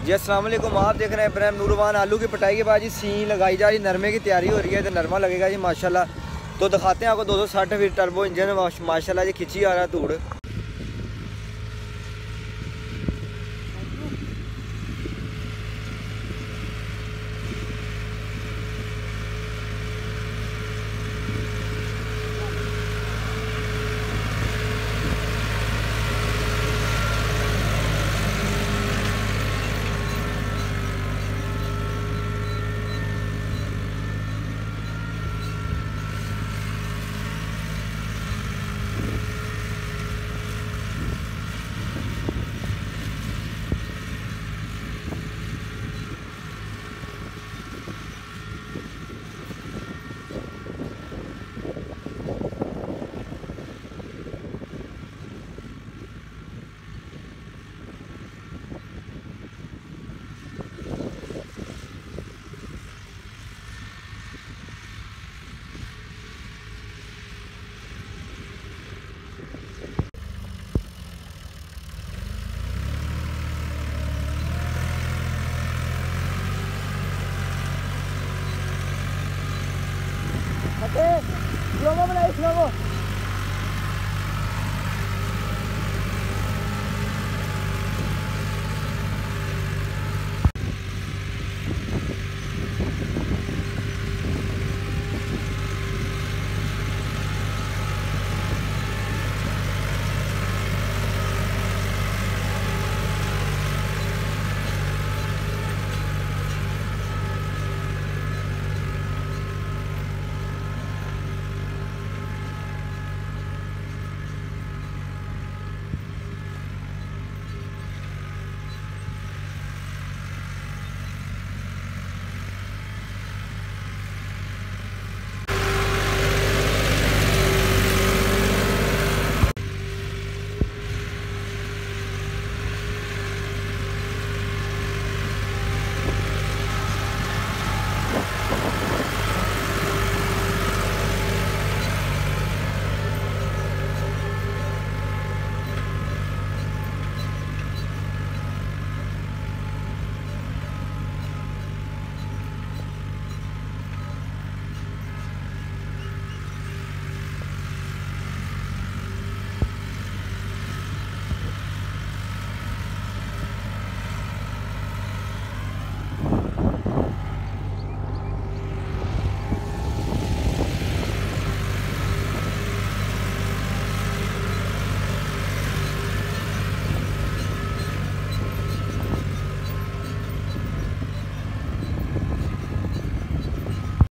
जी अस्सलाम वालेकुम। आप देख रहे हैं इब्राहिम नूरवान। आलू की पिटाई के बाद जी सीन लगाई जा रही, नरमे की तैयारी हो रही है। तो नरमा लगेगा जी माशाल्लाह। तो दिखाते हैं आपको 260 फीट टर्बो इंजन माशाल्लाह जी, खिंची आ रहा है धूड़। स्लोमो बनाइए, स्लोमो।